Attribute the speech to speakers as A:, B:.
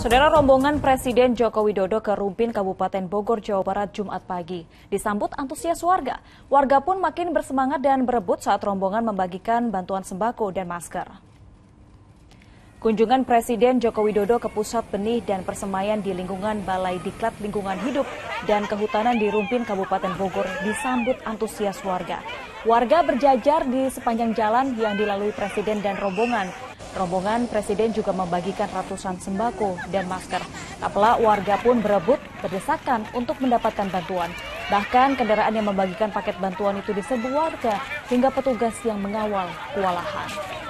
A: Saudara, rombongan Presiden Joko Widodo ke Rumpin, Kabupaten Bogor, Jawa Barat, Jumat pagi disambut antusias warga. Warga pun makin bersemangat dan berebut saat rombongan membagikan bantuan sembako dan masker. Kunjungan Presiden Joko Widodo ke Pusat Benih dan Persemaian di lingkungan Balai Diklat Lingkungan Hidup dan Kehutanan di Rumpin, Kabupaten Bogor disambut antusias warga. Warga berjajar di sepanjang jalan yang dilalui Presiden dan rombongan. Rombongan Presiden juga membagikan ratusan sembako dan masker. Tak pelak warga pun berebut berdesakan untuk mendapatkan bantuan. Bahkan kendaraan yang membagikan paket bantuan itu diserbu warga hingga petugas yang mengawal kewalahan.